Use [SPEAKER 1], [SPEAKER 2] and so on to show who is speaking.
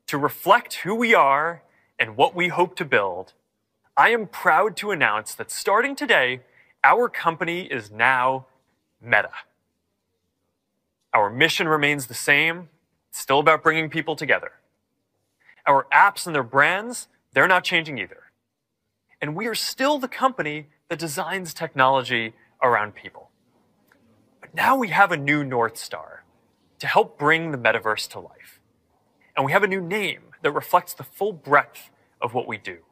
[SPEAKER 1] To reflect who we are and what we hope to build, I am proud to announce that starting today, our company is now Meta. Our mission remains the same. It's still about bringing people together. Our apps and their brands, they're not changing either. And we are still the company that designs technology around people. But now we have a new North Star to help bring the metaverse to life. And we have a new name that reflects the full breadth of what we do.